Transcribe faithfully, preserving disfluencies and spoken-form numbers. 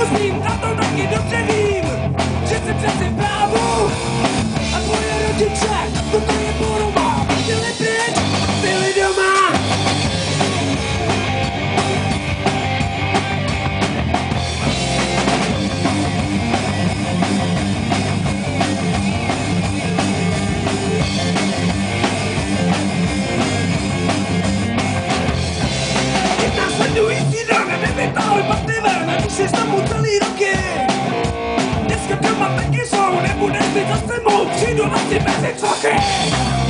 musím, a to taky dobře vím, že jsem přeci v právu. A tvoje rodiče, toto je poroma, chtěli pryč, byli doma. Následující den nevytáhli papiver, napíši znovu celý roky. Dneska doma taky jsou, nebudeš mi zase mout, přijdu na si mezi cvachy.